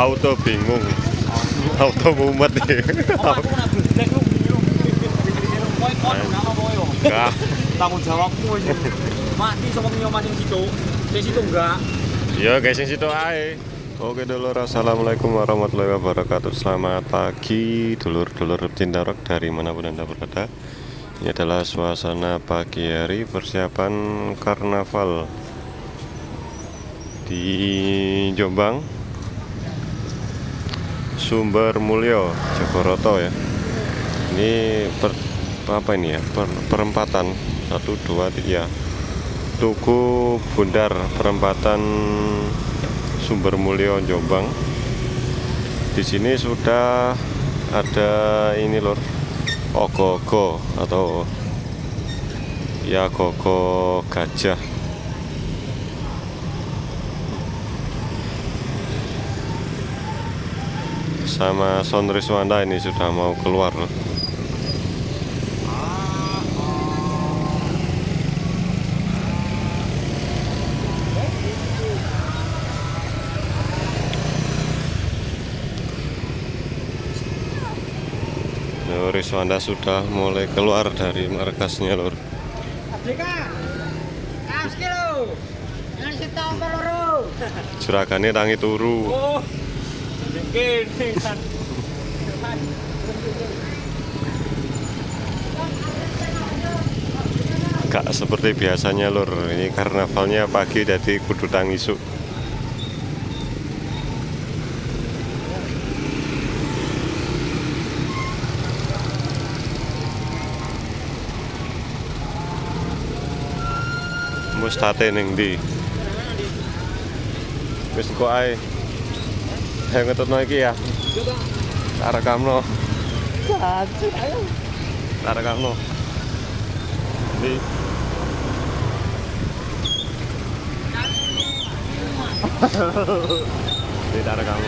Auto bingung. Auto mumet nih. Enggak. Tanggung jawabmu ini. Mati sama nyoman yang situ. Di situ enggak. Ya guys, yang situ ae. Oke dulur, assalamualaikum warahmatullahi wabarakatuh. Selamat pagi dulur-dulur cinta rock dari manapun anda berada. Ini adalah suasana pagi hari persiapan karnaval di Jombang, Sumber Mulyo, Jogoroto ya. Ini apa ini ya? Perempatan 1, 2, 3 Tugu Bundar, perempatan Sumber Mulyo Jombang. Di sini sudah ada ini lor, ogo-ogo atau ya gogo gajah. Sama Son Riswanda ini sudah mau keluar loh. Riswanda sudah mulai keluar dari markasnya lor. Juragannya tangi turu. Gak seperti biasanya lur, ini karnavalnya pagi jadi kudu tangisuk. Mustate ning ndi? Wis engko ae. Ayo ngetutno iki ya. Tak rekamno. Ayo. Tak rekamno. Ndi? Ndi tak rekamno.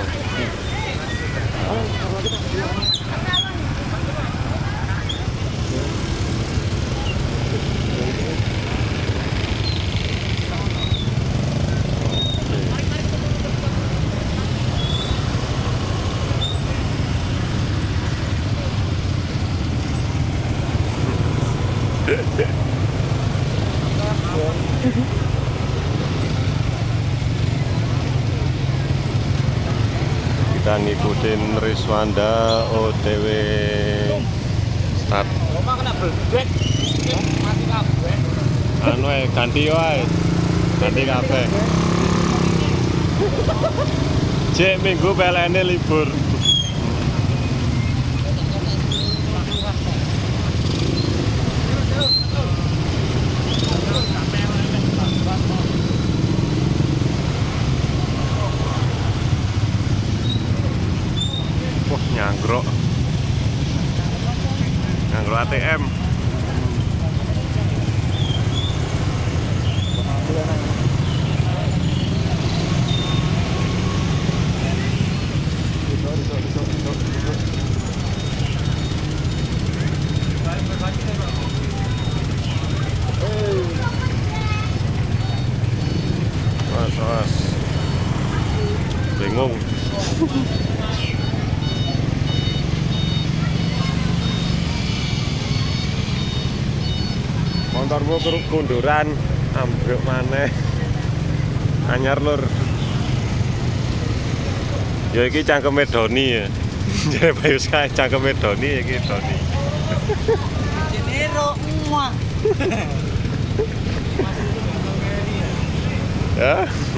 Kita ngikutin Riswanda OTW start. Anu ganti wae. Ganti kabeh. Cek minggu PLN libur. Nyanggrok ATM. Mas bingung. Motormu kunduran, ambruk maneh. Anyar lur. Ya iki cangkeme Doni ya. Jare Bayu Sky cangkeme Doni iki Doni. Jenero muah. Ya.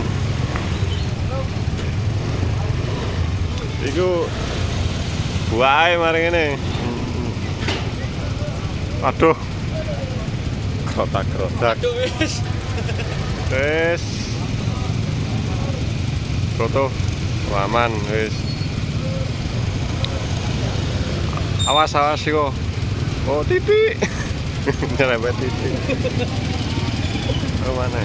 Iku buahe mari ngene. Aduh. Krotak. Wis. Foto aman wis. Awas iku. Oh, titik. Nyerempet titik. Oh, mana?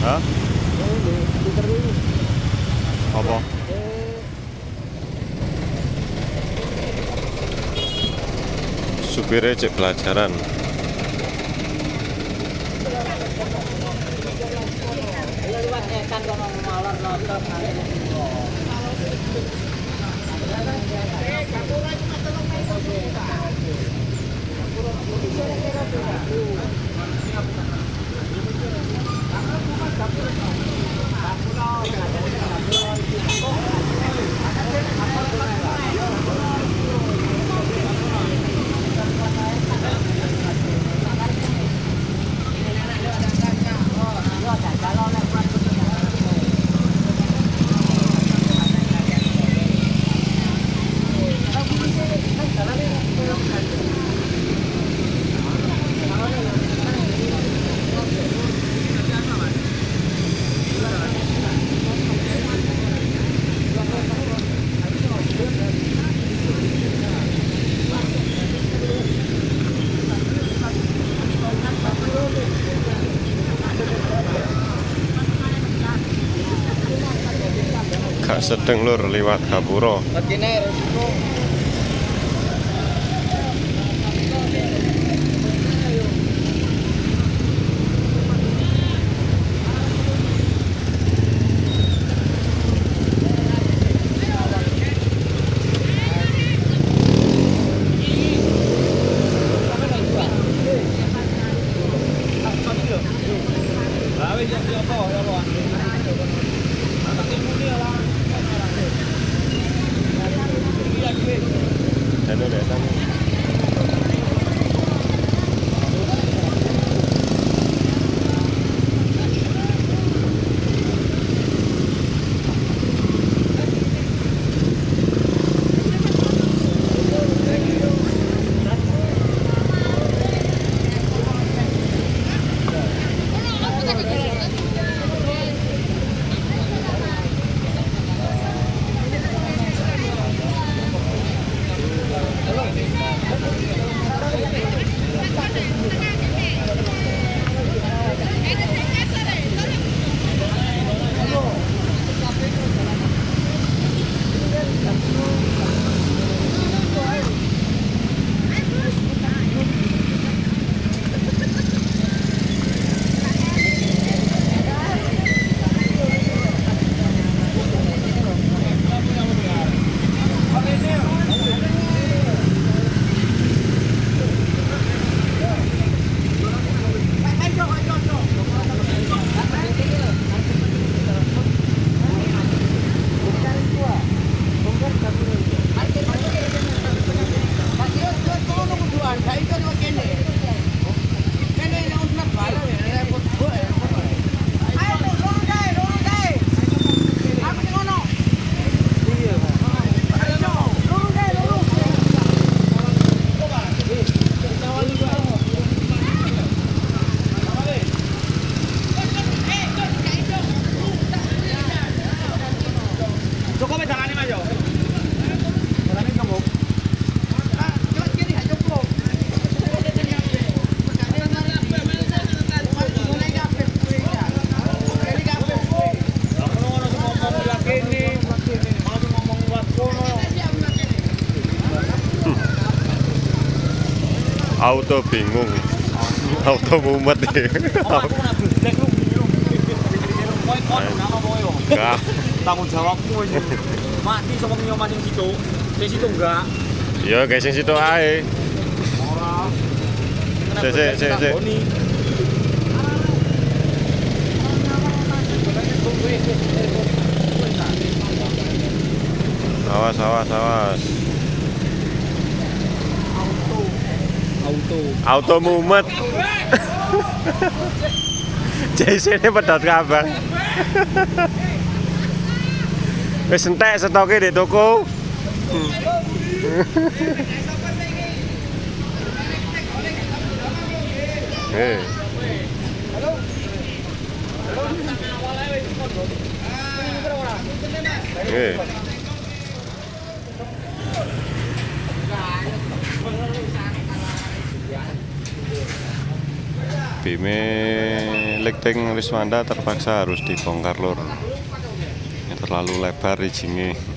Hah? Apa? Supirnya cek pelajaran. Gak sedeng lur liwat Gapura. Auto bingung, auto mumet nih. Enggak. Tanggung jawabmu ini. Mati sama nyoman yang situ. Di situ enggak. Ya guys yang situ ae. Ora. Sik. Awas. Auto mumet. JC-ne pedot kabeh. Wis entek stoke di toko. Bime milik Ting Riswanda terpaksa harus dibongkar lur. Ini terlalu lebar rijingnya.